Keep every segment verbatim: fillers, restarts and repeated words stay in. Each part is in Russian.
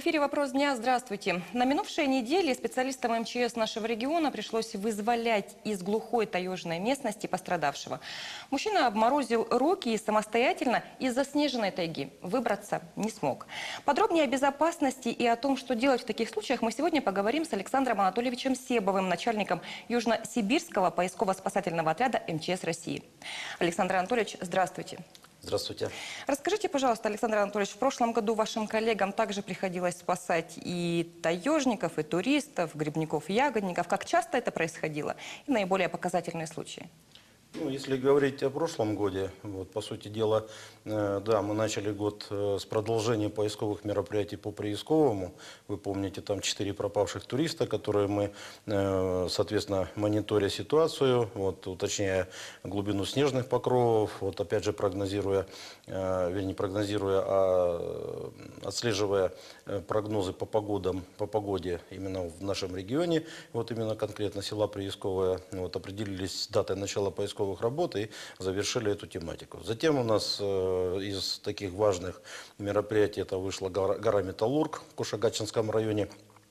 эфире «Вопрос дня». Здравствуйте. На минувшей неделе специалистам эм че эс нашего региона пришлось вызволять из глухой таежной местности пострадавшего. Мужчина обморозил руки и самостоятельно из заснеженной тайги выбраться не смог. Подробнее о безопасности и о том, что делать в таких случаях, мы сегодня поговорим с Александром Анатольевичем Себовым, начальником Южно-Сибирского поисково-спасательного отряда эм че эс России. Александр Анатольевич, здравствуйте. Здравствуйте. Расскажите, пожалуйста, Александр Анатольевич, в прошлом году вашим коллегам также приходилось спасать и таежников, и туристов, грибников, и ягодников. Как часто это происходило? И наиболее показательные случаи? Ну, если говорить о прошлом годе, вот, по сути дела, э, да, мы начали год э, с продолжения поисковых мероприятий по Приисковому. Вы помните, там четыре пропавших туриста, которые мы, э, соответственно, мониторя ситуацию, вот, уточняя глубину снежных покровов, вот, опять же, прогнозируя, э, вернее, прогнозируя, а отслеживая прогнозы по погодам, по погоде именно в нашем регионе, вот именно конкретно села Приисковое, вот, определились с датой начала поисковых работ и завершили эту тематику. Затем у нас э, из таких важных мероприятий это вышла гора, гора Металлург в Кушагачинском районе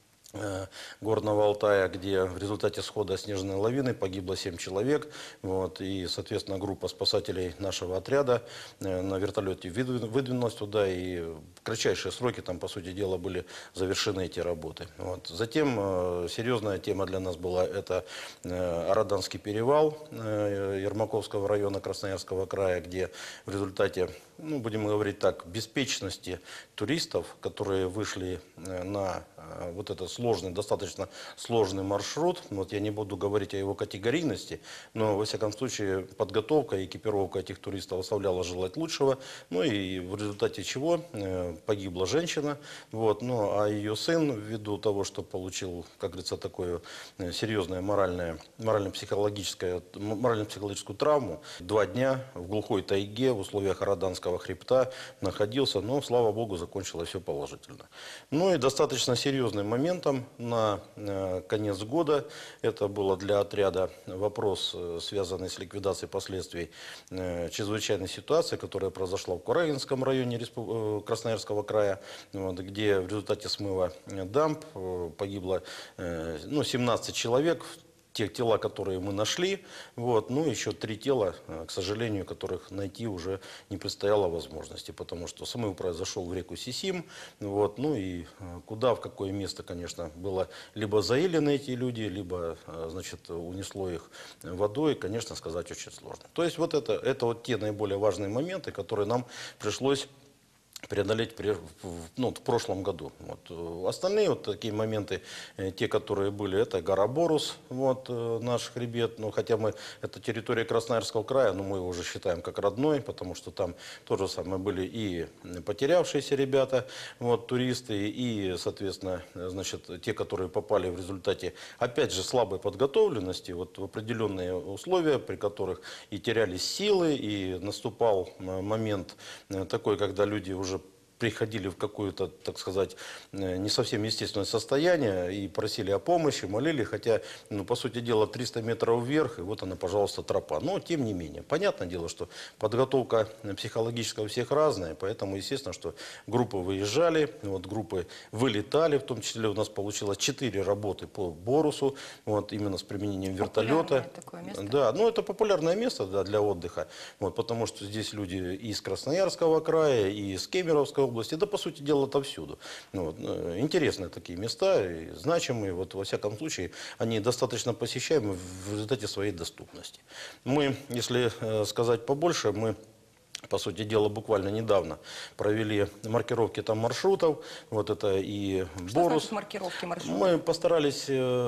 э, Горного Алтая, где в результате схода снежной лавины погибло семь человек. Вот, и, соответственно, группа спасателей нашего отряда э, на вертолете выдвинулась туда, и в кратчайшие сроки там, по сути дела, были завершены эти работы. Вот. Затем э, серьезная тема для нас была это э, Араданский перевал э, Ермаковского района Красноярского края, где в результате, ну, будем говорить так, беспечности туристов, которые вышли э, на э, вот этот сложный, достаточно сложный маршрут, вот я не буду говорить о его категорийности, но, во всяком случае, подготовка и экипировка этих туристов оставляла желать лучшего, ну и в результате чего э, погибла женщина, вот, ну, а ее сын, ввиду того, что получил, как говорится, такое серьезное моральное, морально-психологическое, морально-психологическую травму, два дня в глухой тайге в условиях Араданского хребта находился, но, слава богу, закончилось все положительно. Ну и достаточно серьезным моментом на э, конец года, это было для отряда вопрос, э, связанный с ликвидацией последствий э, чрезвычайной ситуации, которая произошла в Курагинском районе Респу... Красноярского края, вот, где в результате смыва дамб погибло э, ну, семнадцать человек, те тела, которые мы нашли, вот, ну еще три тела, к сожалению, которых найти уже не предстояло возможности, потому что смыв произошел в реку Сисим, вот, ну и куда, в какое место, конечно, было либо заилены эти люди, либо, значит, унесло их водой, конечно, сказать очень сложно. То есть вот это, это вот те наиболее важные моменты, которые нам пришлось преодолеть ну, в прошлом году. Вот. Остальные вот такие моменты, те, которые были, это гора Борус, вот, наш хребет, ну, хотя мы, это территория Красноярского края, но мы его уже считаем как родной, потому что там тоже самое были и потерявшиеся ребята, вот, туристы, и, соответственно, значит, те, которые попали в результате, опять же, слабой подготовленности, вот, в определенные условия, при которых и терялись силы, и наступал момент такой, когда люди уже приходили в какое-то, так сказать, не совсем естественное состояние и просили о помощи, молили, хотя, ну, по сути дела, триста метров вверх, и вот она, пожалуйста, тропа. Но, тем не менее, понятное дело, что подготовка психологическая у всех разная, поэтому, естественно, что группы выезжали, вот, группы вылетали, в том числе у нас получилось четыре работы по Борусу, вот, именно с применением вертолета. Такое место. Да, ну, это популярное место, да, для отдыха, вот, потому что здесь люди и из Красноярского края, и из Кемеровской области, да, по сути дела, отовсюду. Вот. Интересные такие места, и значимые, вот, во всяком случае, они достаточно посещаемы в результате своей доступности. Мы, если э, сказать побольше, мы, по сути дела, буквально недавно провели маркировки там маршрутов, вот это и Что Борус. значит маркировки маршрутов? Мы постарались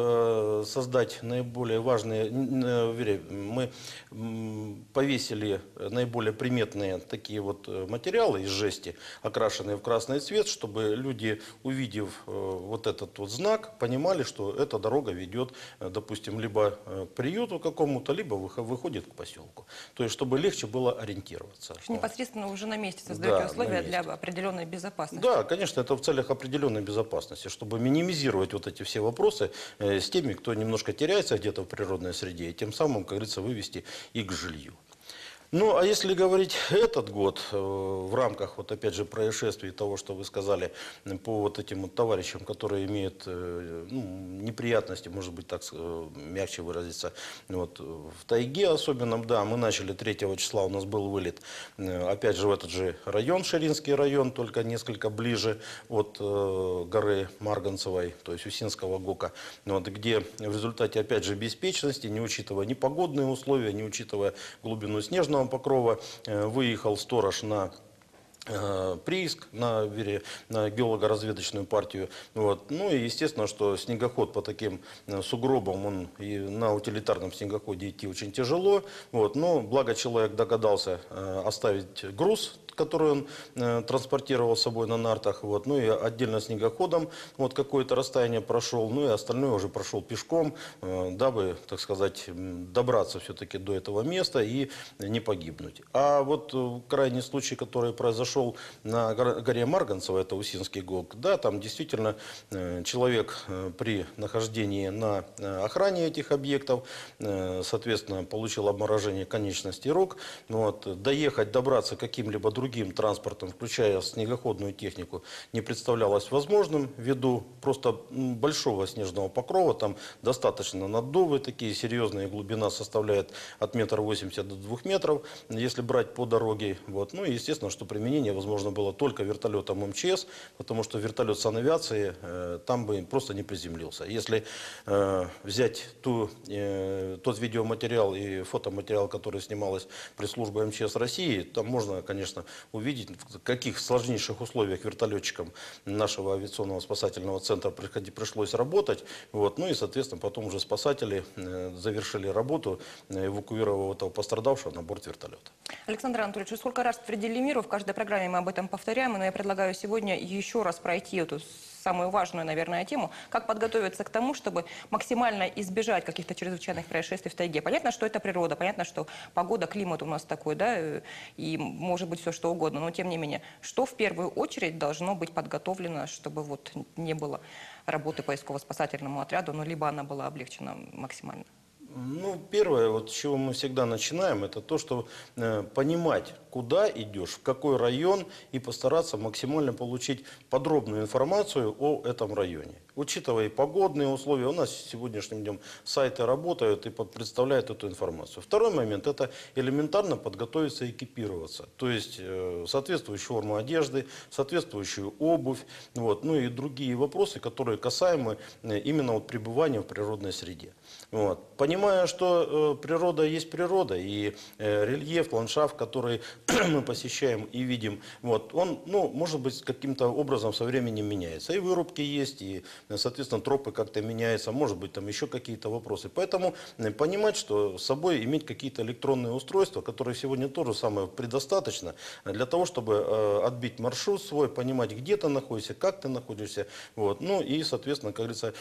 э, создать наиболее важные, э, вернее, мы э, повесили наиболее приметные такие вот материалы из жести, окрашенные в красный цвет, чтобы люди, увидев э, вот этот вот знак, понимали, что эта дорога ведет, э, допустим, либо к приюту какому-то, либо выходит к поселку. То есть, чтобы легче было ориентироваться. Непосредственно уже на месте создаете Да, условия для определенной безопасности. Да, конечно, это в целях определенной безопасности, чтобы минимизировать вот эти все вопросы э, с теми, кто немножко теряется где-то в природной среде, и тем самым, как говорится, вывести их к жилью. Ну, а если говорить этот год, э, в рамках, вот опять же, происшествий того, что вы сказали, э, по вот этим вот товарищам, которые имеют э, ну, неприятности, может быть, так э, мягче выразиться, вот, в тайге особенно, да, мы начали третьего числа, у нас был вылет, э, опять же, в этот же район, Ширинский район, только несколько ближе от э, горы Марганцевой, то есть Усинского ГОКа, вот, где в результате, опять же, беспечности, не учитывая ни погодные условия, не учитывая глубину снежного покрова, э, выехал сторож на э, прииск, на, вере, на геолого-разведочную партию. Вот. Ну и естественно, что снегоход по таким э, сугробам, он и на утилитарном снегоходе идти очень тяжело. Вот. Но благо человек догадался э, оставить груз, который он э, транспортировал с собой на нартах, вот, ну и отдельно снегоходом вот какое-то расстояние прошел, ну и остальное уже прошел пешком, э, дабы, так сказать, добраться все-таки до этого места и не погибнуть. А вот э, крайний случай, который произошел на горе Марганцево, это Усинский ГОК, да, там действительно э, человек э, при нахождении на э, охране этих объектов, э, соответственно, получил обморожение конечностей рук, вот, доехать, добраться каким-либо другим другим транспортом, включая снегоходную технику, не представлялось возможным ввиду просто большого снежного покрова. Там достаточно наддувы, такие серьезные, глубина составляет от метра восьмидесяти до двух метров, если брать по дороге. Вот. Ну и естественно, что применение возможно было только вертолетом МЧС, потому что вертолет санавиации э, там бы просто не приземлился. Если э, взять ту, э, тот видеоматериал и фотоматериал, который снималось пресс-службой МЧС России, там можно, конечно, увидеть, в каких сложнейших условиях вертолетчикам нашего авиационного спасательного центра пришлось работать. Вот. Ну и, соответственно, потом уже спасатели завершили работу, эвакуировав этого пострадавшего на борт вертолета. Александр Анатольевич, сколько раз твердили миру, в каждой программе мы об этом повторяем, но я предлагаю сегодня еще раз пройти эту самую важную, наверное, тему, как подготовиться к тому, чтобы максимально избежать каких-то чрезвычайных происшествий в тайге. Понятно, что это природа, понятно, что погода, климат у нас такой, да, и может быть все что угодно, но тем не менее, что в первую очередь должно быть подготовлено, чтобы вот не было работы поисково-спасательному отряду, ну, либо она была облегчена максимально? Ну, первое, вот с чего мы всегда начинаем, это то, что э, понимать, куда идешь, в какой район, и постараться максимально получить подробную информацию о этом районе. Учитывая и погодные условия, у нас сегодняшним днем сайты работают и представляют эту информацию. Второй момент – это элементарно подготовиться и экипироваться. То есть э, соответствующую форму одежды, соответствующую обувь, вот, ну и другие вопросы, которые касаемы э, именно вот пребывания в природной среде. Вот. Понимая, что э, природа есть природа, и э, рельеф, ландшафт, который мы посещаем и видим, вот, он, ну, может быть, каким-то образом со временем меняется. И вырубки есть, и, соответственно, тропы как-то меняются, может быть, там еще какие-то вопросы. Поэтому э, понимать, что с собой иметь какие-то электронные устройства, которые сегодня тоже самое предостаточно, для того, чтобы э, отбить маршрут свой, понимать, где ты находишься, как ты находишься, вот, ну и, соответственно, как говорится,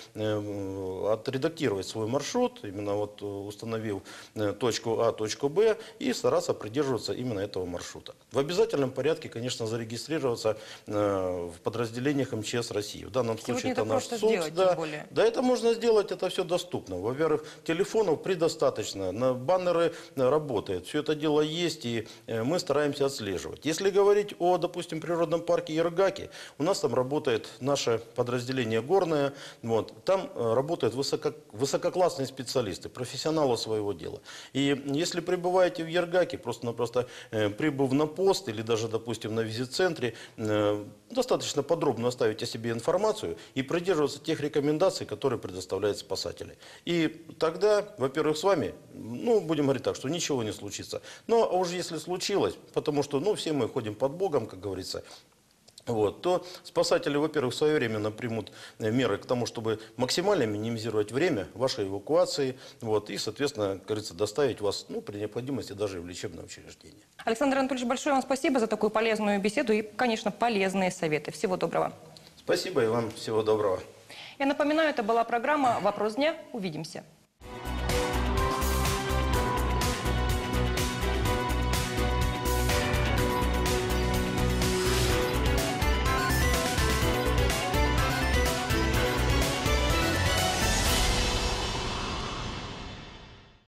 э, отредактировать свой маршрут, именно вот установив точку А, точку Б, и стараться придерживаться именно этого маршрута. В обязательном порядке, конечно, зарегистрироваться э, в подразделениях МЧС России. В данном Сегодня случае это это наш просто СУЦ. сделать, Да, тем более. да, это можно сделать, это все доступно. Во-первых, телефонов предостаточно, на баннеры работают, все это дело есть, и э, мы стараемся отслеживать. Если говорить о, допустим, природном парке Ергаки, у нас там работает наше подразделение горное, вот, там э, работают высоко, высококлассные специалисты, профессионалы своего дела. И если пребываете в Ергаке, просто-напросто э, прибыв на пост или даже, допустим, на визит-центре, э, достаточно подробно оставить о себе информацию и придерживаться тех рекомендаций, которые предоставляют спасатели. И тогда, во-первых, с вами, ну, будем говорить так, что ничего не случится. Но а уже если случилось, потому что, ну, все мы ходим под Богом, как говорится, вот, то спасатели, во-первых, своевременно примут меры к тому, чтобы максимально минимизировать время вашей эвакуации, вот, и, соответственно, как говорится, доставить вас, ну, при необходимости даже в лечебное учреждение. Александр Анатольевич, большое вам спасибо за такую полезную беседу и, конечно, полезные советы. Всего доброго. Спасибо и вам всего доброго. Я напоминаю, это была программа «Вопрос дня». Увидимся.